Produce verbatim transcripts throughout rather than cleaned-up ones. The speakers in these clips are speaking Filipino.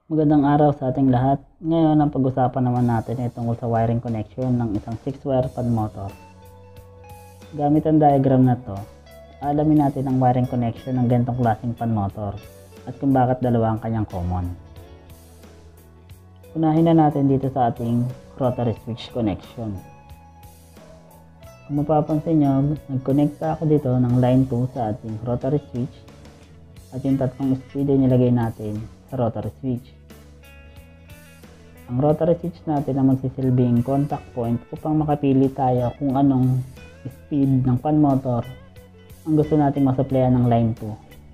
Magandang araw sa ating lahat. Ngayon ang pag-usapan naman natin ay tungkol sa wiring connection ng isang six wire fan motor. Gamit ang diagram na to, alamin natin ang wiring connection ng ganitong klaseng fan motor at kung bakit dalawa ang kanyang common. Unahin na natin dito sa ating rotary switch connection. Kung mapapansin nyo, nag-connecta ako dito ng line two sa ating rotary switch at yung tatlong speed ay nilagay natin sa rotary switch. Ang rotary switch natin ang magsisilbing contact point upang makapili tayo kung anong speed ng fan motor ang gusto nating masupplyan ng line two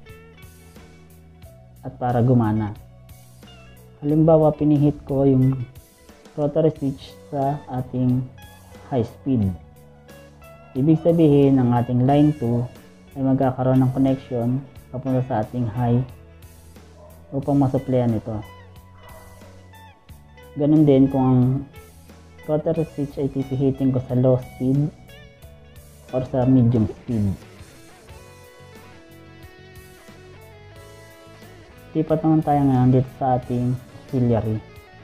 at para gumana. Halimbawa, pinihit ko yung rotary switch sa ating high speed. Ibig sabihin, ang ating line two ay magkakaroon ng connection papunta sa ating high upang masupplyan ito. Ganun din kung ang rotary switch ay pipihitin ko sa low speed or sa medium speed. Lipat naman tayo ngayon dito sa ating auxiliary.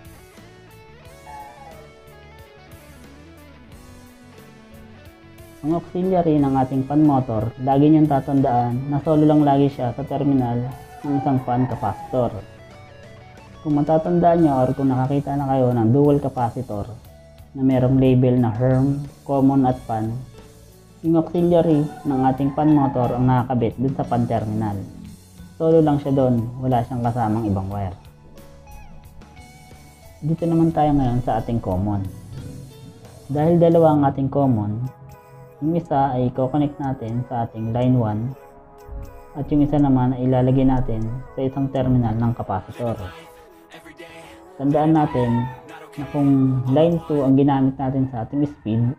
Ang auxiliary ng ating fan motor, lagi niyong tatandaan na solo lang lagi siya sa terminal ng isang fan capacitor. Kung matatandaan nyo or kung nakakita na kayo ng dual capacitor na merong label na Herm, Common at Fan, yung auxiliary ng ating fan motor ang nakakabit dun sa fan terminal. Solo lang siya doon, wala siyang kasamang ibang wire. Dito naman tayo ngayon sa ating common. Dahil dalawa ang ating common, yung isa ay i-connect natin sa ating line one at yung isa naman ay ilalagay natin sa isang terminal ng capacitor. Tandaan natin na kung line two ang ginamit natin sa ating speed,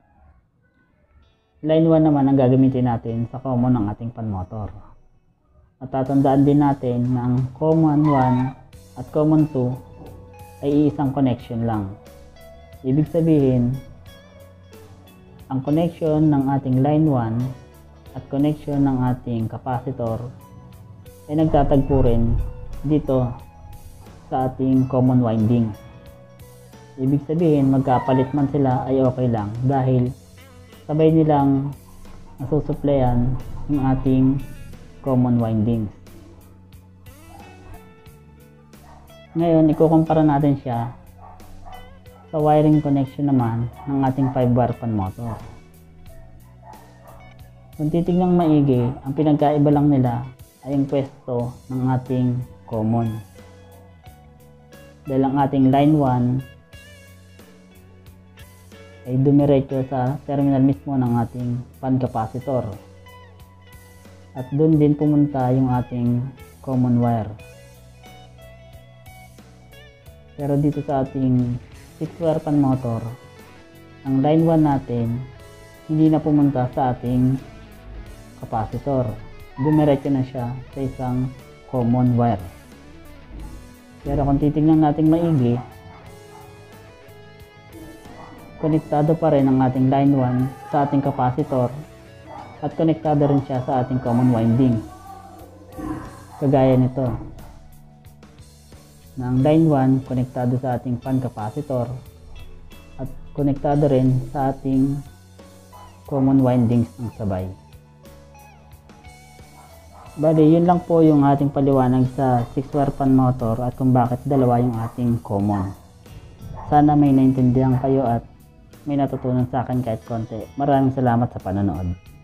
line one naman ang gagamitin natin sa common ng ating fan motor. At tatandaan din natin na ang common one at common two ay isang connection lang. Ibig sabihin, ang connection ng ating line one at connection ng ating capacitor ay nagtatagpo rin dito sa ating common winding. Ibig sabihin, magkapalit man sila ay okay lang dahil sabay nilang nasusupplyan yung ating common windings. Ngayon, ikukumpara natin siya sa wiring connection naman ng ating five wire fan motor. Kung titignan maigi, ang pinagkaiba lang nila ay yung pwesto ng ating common. Dahil ang ating line one ay dumiretso sa terminal mismo ng ating fan capacitor. At doon din pumunta yung ating common wire. Pero dito sa ating six wire fan motor, ang line one natin hindi na pumunta sa ating capacitor. Dumiretso na siya sa isang common wire. Pero kung titignan natin maigi, konektado pa rin ang ating line one sa ating capacitor at konektado rin siya sa ating common winding. Kagaya nito. Na ang line one konektado sa ating fan capacitor at konektado rin sa ating common windings ng sabay. Bali, yun lang po yung ating paliwanag sa six wire fan motor at kung bakit dalawa yung ating common. Sana may naintindihan kayo at may natutunan sa akin kahit konti. Maraming salamat sa panonood.